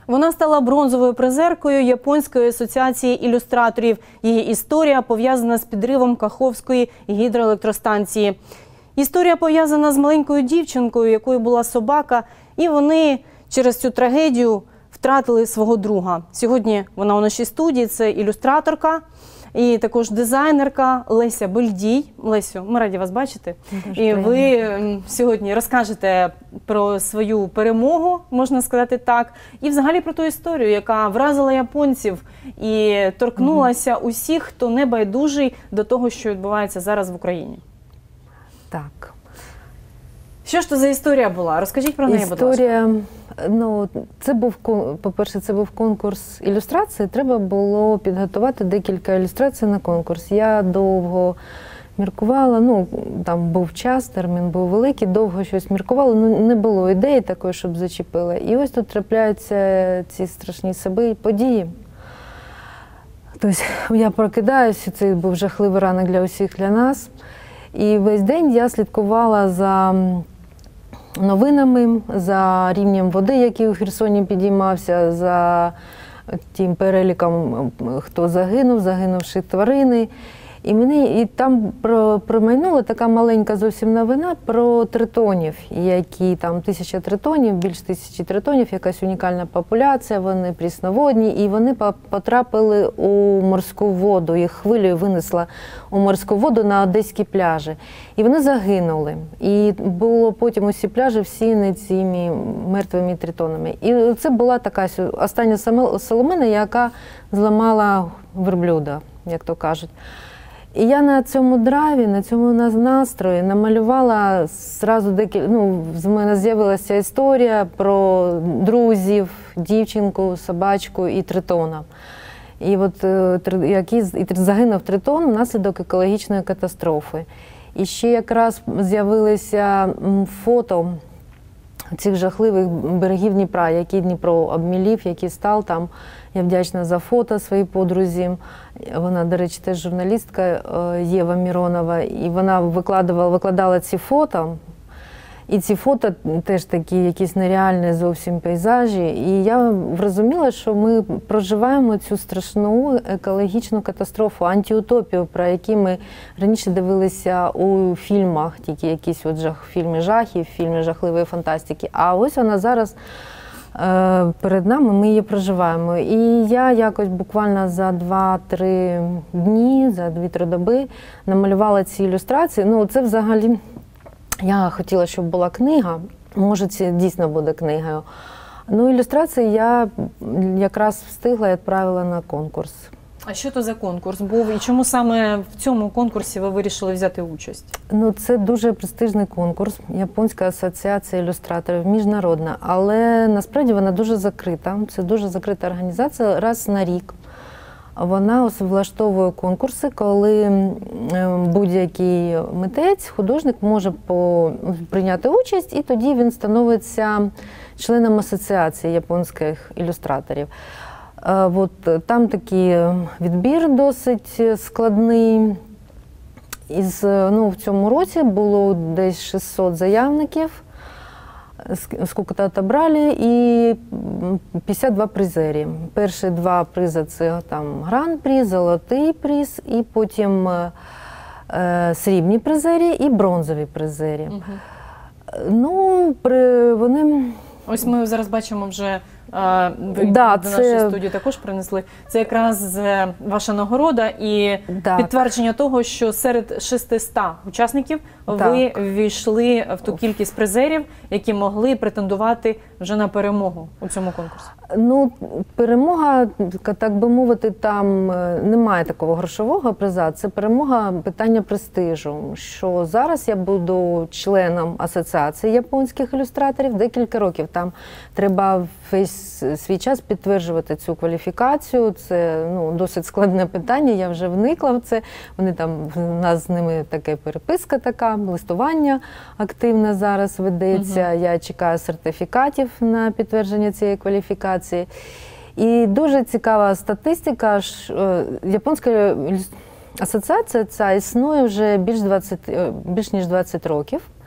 Вона стала бронзовою призеркою Японської асоціації ілюстраторів. Її історія пов'язана з підривом Каховської гідроелектростанції. Історія пов'язана з маленькою дівчинкою, якою була собака, і вони через цю трагедію втратили свого друга. Сьогодні вона у нашій студії, це ілюстраторка і також дизайнерка Леся Бельдій. Лесю, ми раді вас бачити. І ви сьогодні розкажете про свою перемогу, можна сказати так, і взагалі про ту історію, яка вразила японців і торкнулася усіх, хто не байдужий до того, що відбувається зараз в Україні. Так. Що ж то за історія була? Розкажіть про неї, будь ласка. Історія, ну, це був, по-перше, це був конкурс ілюстрації. Треба було підготувати декілька ілюстрацій на конкурс. Я довго міркувала, ну, там був час, термін був великий, довго щось міркувала, ну, не було ідеї такої, щоб зачепила. І ось тут трапляються ці страшні події. Тобто я прокидаюся, це був жахливий ранок для усіх, для нас. І весь день я слідкувала за новинами, за рівнем води, який у Херсоні підіймався, за тим переліком, хто загинув, загинувши тварини. І там промайнула така маленька зовсім новина про тритонів, які там 1000 тритонів, більш 1000 тритонів, якась унікальна популяція, вони прісноводні, і вони потрапили у морську воду, їх хвилею винесла у морську воду на одеські пляжі. І вони загинули. І було потім усі пляжі всіяні цими мертвими тритонами. І це була така остання соломина, яка зламала верблюда, як то кажуть. І я на цьому драйві, на цьому настрої намалювала зразу декілька, ну, в мене з'явилася історія про друзів, дівчинку, собачку і тритона. І от який загинув тритон внаслідок екологічної катастрофи. І ще якраз з'явилися фото цих жахливих берегів Дніпра, які Дніпро обмілів, який став там. Я вдячна за фото своїй подрузі. Вона, до речі, теж журналістка Єва Міронова. І вона викладала ці фото. І ці фото теж такі якісь нереальні зовсім пейзажі. І я зрозуміла, що ми проживаємо цю страшну екологічну катастрофу, антиутопію, про які ми раніше дивилися у фільмах, тільки якісь от фільми жахів, фільми жахливої фантастики. А ось вона зараз перед нами, ми її проживаємо. І я якось буквально за 2-3 дні, за 2-3 доби намалювала ці ілюстрації. Ну, це взагалі, я хотіла, щоб була книга, може це дійсно буде книгою. Ну, ілюстрації я якраз встигла і відправила на конкурс. А що то за конкурс був і чому саме в цьому конкурсі ви вирішили взяти участь? Ну, це дуже престижний конкурс, Японська асоціація ілюстраторів, міжнародна, але насправді вона дуже закрита. Це дуже закрита організація, раз на рік. Вона влаштовує конкурси, коли будь-який митець, художник може прийняти участь, і тоді він становиться членом асоціації японських ілюстраторів. От, там такий відбір досить складний. В цьому році було десь 600 заявників, скільки отобрали, і 52 призери. Перші 2 призи – це там гран-при, золотий приз, і потім срібні призери і бронзові призери. Ну, вони... Ось ми зараз бачимо вже, ви до нашої студії також принесли. Це якраз ваша нагорода і підтвердження того, що серед 600 учасників ви ввійшли в ту кількість призерів, які могли претендувати вже на перемогу у цьому конкурсі. Ну, перемога, так би мовити, там немає такого грошового приза, це перемога питання престижу. Що зараз я буду членом асоціації японських ілюстраторів декілька років. Там треба весь свій час підтверджувати цю кваліфікацію. Це досить складне питання, я вже вникла в це. Вони там, у нас з ними така переписка така, листування активне зараз ведеться. Я чекаю сертифікатів на підтвердження цієї кваліфікації. І дуже цікава статистика, японська асоціація ця існує вже більш ніж 20 років.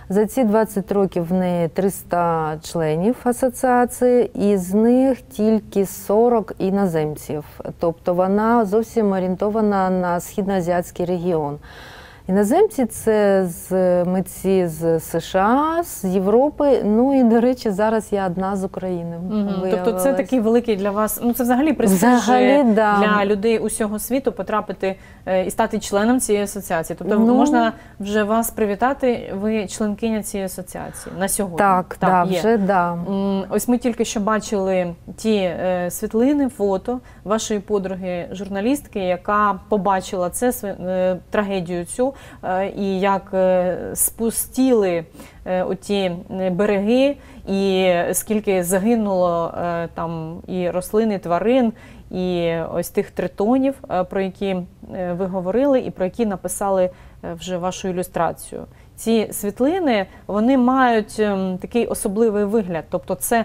За ці 20 років в неї 300 членів асоціації, і з них тільки 40 іноземців. Тобто вона зовсім орієнтована на східноазіатський регіон. Іноземці – це митці з США, з Європи, ну і, до речі, зараз я одна з України. Тобто це такий великий для вас, ну це взагалі престиж для людей усього світу потрапити і стати членом цієї асоціації. Тобто можна вже вас привітати, ви членкиня цієї асоціації на сьогодні. Так, є. Вже да. Ось ми тільки що бачили ті світлини, фото вашої подруги журналістки, яка побачила трагедію цю, і як спустіли оті береги, і скільки загинуло там і рослин, і тварин, і ось тих тритонів, про які ви говорили, і про які написали вже вашу ілюстрацію. Ці світлини, вони мають такий особливий вигляд, тобто це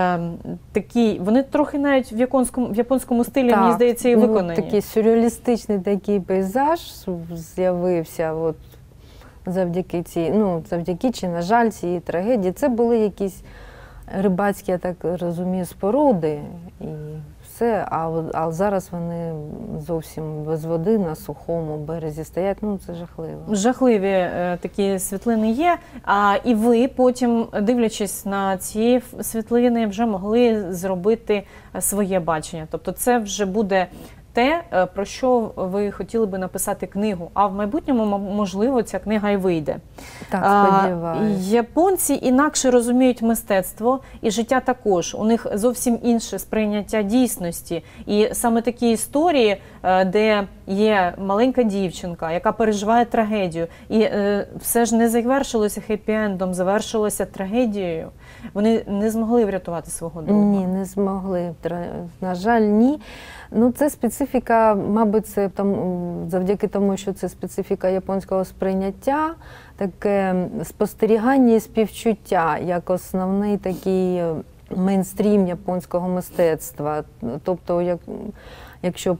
такі, вони трохи навіть в японському стилі, мені здається, і виконані. Такий сюрреалістичний такий пейзаж з'явився от, завдяки чи, на жаль, цієї трагедії. Це були якісь рибацькі, я так розумію, споруди і все, а зараз вони зовсім без води на сухому березі стоять, ну це жахливо. Жахливі такі світлини є, і ви потім, дивлячись на ці світлини, вже могли зробити своє бачення. Тобто це вже буде те, про що ви хотіли би написати книгу, а в майбутньому, можливо, ця книга і вийде. Так, сподіваюся. Японці інакше розуміють мистецтво, і життя також. У них зовсім інше сприйняття дійсності. І саме такі історії, де є маленька дівчинка, яка переживає трагедію, і все ж не завершилося хеппі-ендом, завершилося трагедією. Вони не змогли врятувати свого друга. Ні, не змогли. На жаль, ні. Ну, це специфіка, мабуть, це завдяки тому, що це специфіка японського сприйняття, таке спостерігання і співчуття, як основний такий мейнстрім японського мистецтва. Тобто, якщо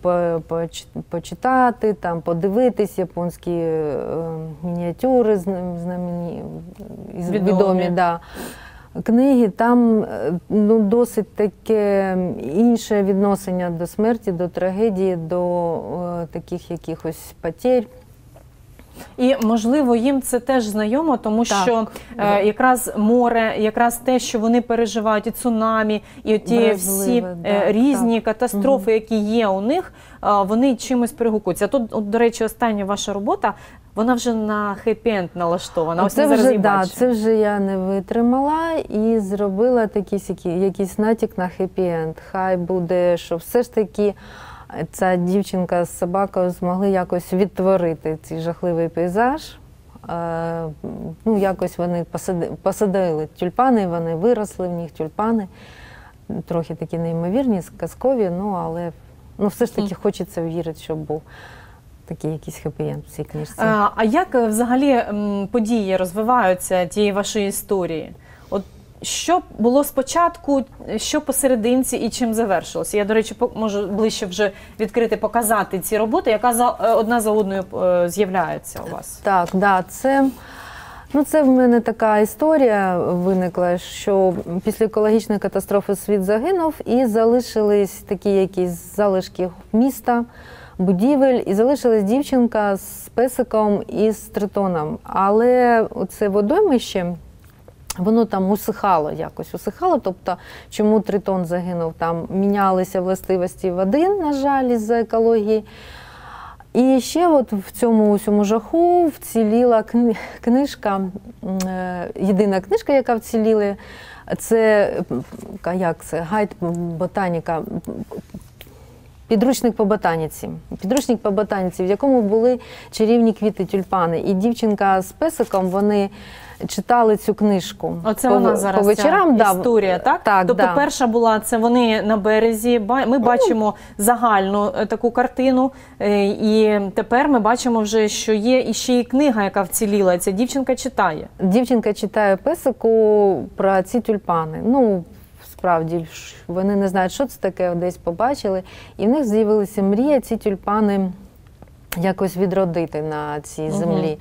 почитати, там, подивитись японські мініатюри відомі, да, книги, там досить таке інше відношення до смерті, до трагедії, до таких якихось потерь. І, можливо, їм це теж знайомо, тому що якраз море, якраз те, що вони переживають, і цунамі, і ті всі різні катастрофи, які є у них, вони чимось перегукуються. Тут, до речі, остання ваша робота, вона вже на хеппі-енд налаштована. Ось зараз її бачу. Це вже я не витримала і зробила якийсь натяк на хеппі-енд. Хай буде, що все ж таки ця дівчинка з собакою змогли якось відтворити цей жахливий пейзаж. Ну, якось вони посадили тюльпани, вони виросли в них тюльпани. Трохи такі неймовірні, казкові, але все ж таки хочеться вірити, щоб був такий якийсь хеппі-енд в цій книжці. А як взагалі події розвиваються тієї вашої історії? От що було спочатку, що посерединці і чим завершилося? Я, до речі, можу ближче вже відкрити, показати ці роботи, яка одна за одною з'являється у вас. Так, да, це в мене така історія виникла, що після екологічної катастрофи світ загинув і залишились такі якісь залишки міста, будівель, і залишилась дівчинка з песиком і з тритоном. Але оце водоймище, воно там усихало, тобто чому тритон загинув, там мінялися властивості води, на жаль, із-за екології. І ще от в цьому жаху вціліла книжка, єдина книжка, яка вціліла, це гайд ботаніка, підручник по ботаніці. Підручник по ботаніці, в якому були чарівні квіти, тюльпани. І дівчинка з песиком, вони читали цю книжку. Оце вона зараз, по вечорам, ця історія, так? Так, тобто перша була, це вони на березі, ми бачимо загальну таку картину, і тепер ми бачимо вже, що є іще і книга, яка вціліла, ця дівчинка читає. Дівчинка читає песику про ці тюльпани. Справді, вони не знають, що це таке, десь побачили, і в них з'явилася мрія ці тюльпани якось відродити на цій землі.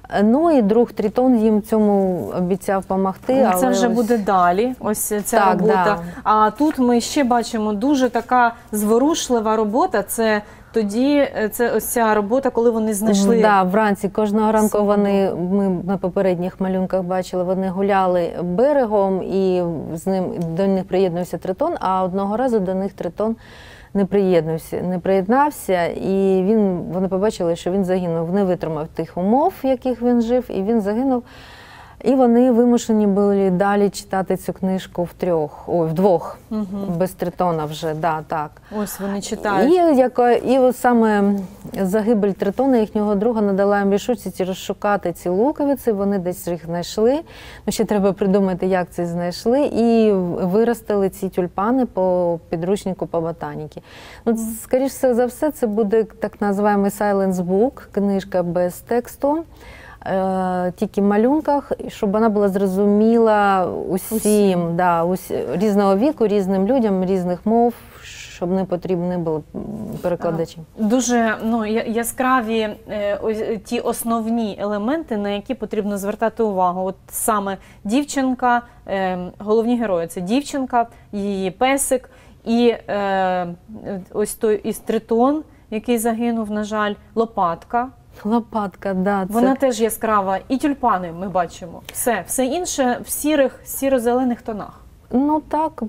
Ну і друг Тритон їм цьому обіцяв допомогти. Ну, це вже буде далі, ось ця робота. Да. А тут ми ще бачимо дуже така зворушлива робота. Це тоді, це ось ця робота, коли вони знайшли. Да, вранці кожного ранку ми на попередніх малюнках бачили, вони гуляли берегом і до них приєднався Тритон, а одного разу до них Тритон не приєднався, і вони побачили, що він загинув, не витримав тих умов, в яких він жив, і він загинув. І вони вимушені були далі читати цю книжку вдвох, без Тритона вже, да, так. Ось вони читають. І ось саме загибель Тритона, їхнього друга, надала їм рішучість розшукати ці луковиці, вони десь їх знайшли. Ну, ще треба придумати, як це знайшли, і виростили ці тюльпани по підручнику по ботаніки. Ну, скоріше за все, це буде так називаємо silence book, книжка без тексту. Тільки в малюнках, щоб вона була зрозуміла усім. Да, різного віку, різним людям, різних мов, щоб не потрібні були перекладачі. Дуже яскраві ті основні елементи, на які потрібно звертати увагу. От саме дівчинка, головні герої – це дівчинка, її песик і ось той Тритон, який загинув, на жаль, лопатка. Лопатка, да. Вона теж яскрава. І тюльпани ми бачимо. Все інше в сіро-зелених тонах. Ну так,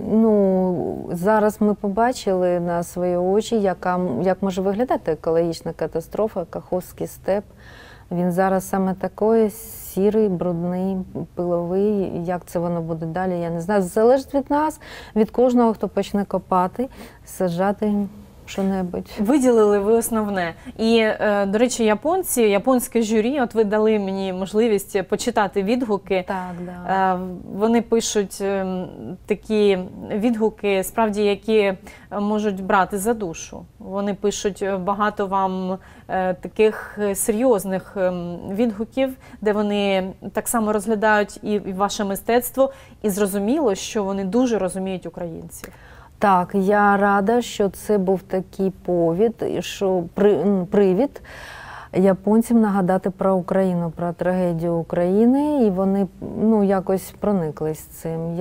зараз ми побачили на свої очі, як може виглядати екологічна катастрофа, Каховський степ. Він зараз саме такий сірий, брудний, пиловий. Як це воно буде далі, я не знаю. Залежить від нас, від кожного, хто почне копати, саджати що-небудь. Виділили ви основне. І, до речі, японське журі, от ви дали мені можливість почитати відгуки. Так, да. Вони пишуть такі відгуки, справді, які можуть брати за душу. Вони пишуть багато вам таких серйозних відгуків, де вони так само розглядають і ваше мистецтво, і зрозуміло, що вони дуже розуміють українців. Так, я рада, що це був такий привід японцям нагадати про Україну, про трагедію України, і вони якось прониклись цим.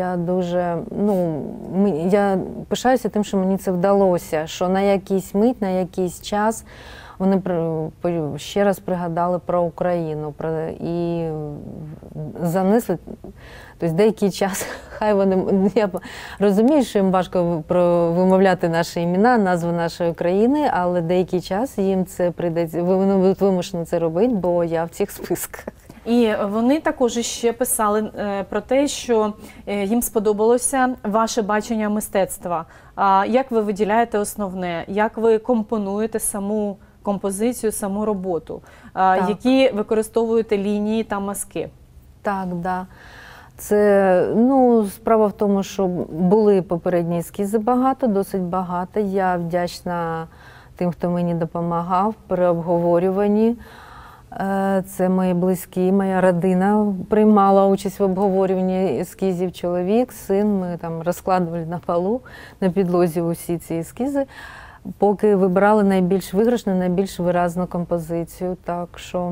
Я пишаюся тим, що мені це вдалося, що на якийсь мить, на якийсь час вони ще раз пригадали про Україну і занесли. Тобто деякий час, хай я розумію, що їм важко вимовляти наші імена, назви нашої країни, але деякий час їм це прийдеться, вони будуть вимушені це робити, бо я в цих списках. І вони також ще писали про те, що їм сподобалося ваше бачення мистецтва. Як ви виділяєте основне, як ви компонуєте саму композицію, саму роботу, які використовуєте лінії та мазки? Так, да. Це, справа в тому, що були попередні ескізи досить багато. Я вдячна тим, хто мені допомагав при обговорюванні. Це мої близькі, моя родина приймала участь в обговорюванні ескізів, чоловік, син. Ми там розкладували на полу, на підлозі усі ці ескізи, поки вибрали найбільш виграшну, найбільш виразну композицію. Так що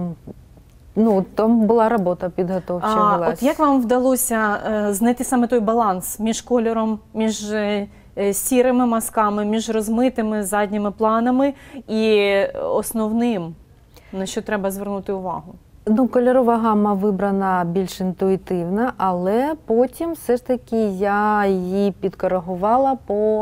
там була робота підготовча. От як вам вдалося знайти саме той баланс між кольором, між сірими мазками, між розмитими задніми планами і основним, на що треба звернути увагу? Кольорова гамма вибрана більш інтуїтивна, але потім все ж таки я її підкоригувала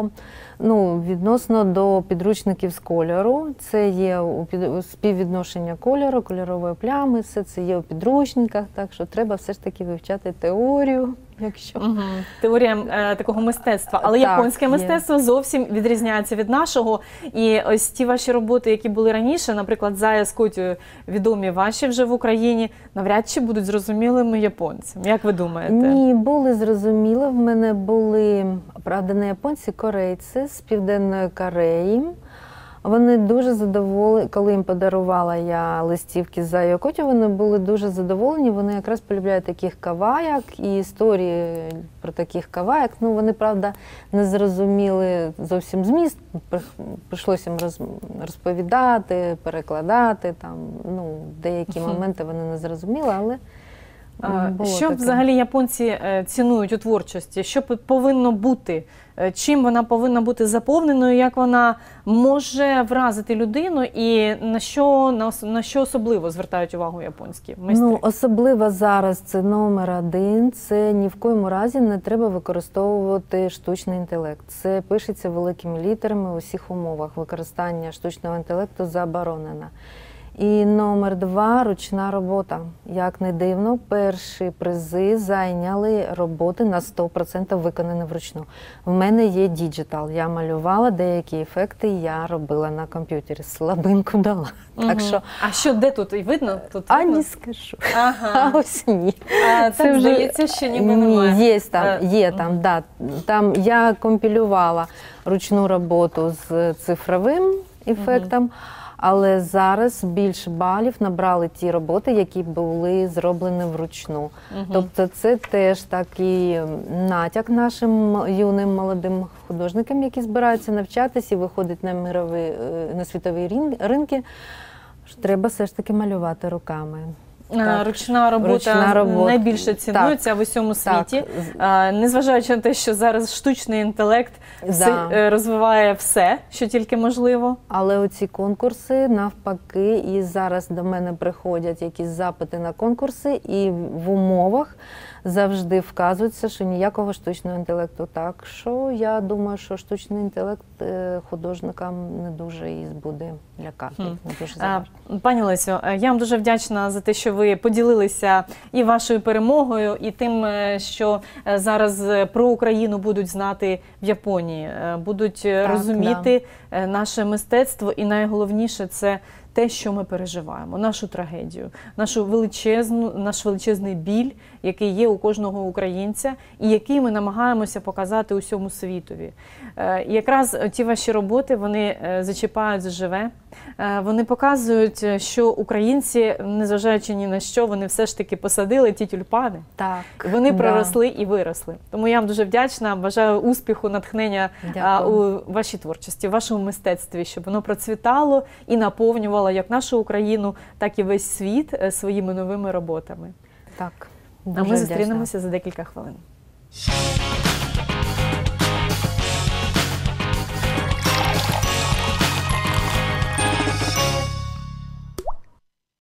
відносно до підручників з кольору. Це є співвідношення кольору, кольорової плями, все це є у підручниках, так що треба все ж таки вивчати теорію. Теорія такого мистецтва. Але японське мистецтво зовсім відрізняється від нашого. І ось ті ваші роботи, які були раніше, наприклад, «Зая з Котю», відомі ваші вже в Україні, навряд чи будуть зрозумілими японцям. Як ви думаєте? Ні, були зрозуміли. В мене були, правда, не японці, корейці з Південної Кореї. Вони дуже задоволені, коли їм подарувала я листівки за Йокотю, вони були дуже задоволені. Вони якраз полюбляють таких каваяк і історії про таких каваяк. Ну, вони, правда, не зрозуміли зовсім зміст. Прийшлося їм розповідати, перекладати. Там, ну, деякі моменти вони не зрозуміли, але було що таке. взагалі японці цінують у творчості? Що повинно бути? Чим вона повинна бути заповненою? Як вона може вразити людину? І на що особливо звертають увагу японські майстри? Ну, особливо зараз це номер один. Це ні в коєму разі не треба використовувати штучний інтелект. Це пишеться великими літерами у всіх умовах. Використання штучного інтелекту заборонено. І номер два – ручна робота. Як не дивно, перші призи зайняли роботи на 100% виконані вручну. В мене є діджитал. Я малювала деякі ефекти, я робила на комп'ютері. Слабинку дала. Так що... А що, де тут? І видно? Тут А видно? не скажу. Ага. А ось ні. Це вже... здається, що ніби немає. Ні, є там, да. Там я компілювала ручну роботу з цифровим ефектом. Але зараз більше балів набрали ті роботи, які були зроблені вручну. Тобто це теж такий натяк нашим юним молодим художникам, які збираються навчатися і виходять на світові ринки, що треба все ж таки малювати руками. Ручна робота найбільше цінується в усьому світі. Незважаючи на те, що зараз штучний інтелект розвиває все, що тільки можливо. Але оці конкурси навпаки, і зараз до мене приходять якісь запити на конкурси, і в умовах завжди вказується, що ніякого штучного інтелекту. Так що я думаю, що штучний інтелект художникам не дуже і буде лякати. Не дуже заважати. Пані Лесю, я вам дуже вдячна за те, що ви поділилися і вашою перемогою, і тим, що зараз про Україну будуть знати в Японії, будуть розуміти наше мистецтво, і найголовніше – це те, що ми переживаємо, нашу трагедію, наш величезний біль, який є у кожного українця, і який ми намагаємося показати усьому світові. І якраз ті ваші роботи, вони зачіпають за живе, вони показують, що українці, незважаючи ні на що, вони все ж таки посадили ті тюльпани. Так, вони проросли і виросли. Тому я вам дуже вдячна, бажаю успіху, натхнення у вашій творчості, в вашому мистецтві, щоб воно процвітало і наповнювало як нашу Україну, так і весь світ своїми новими роботами. Так. А ми зустрінемося за декілька хвилин.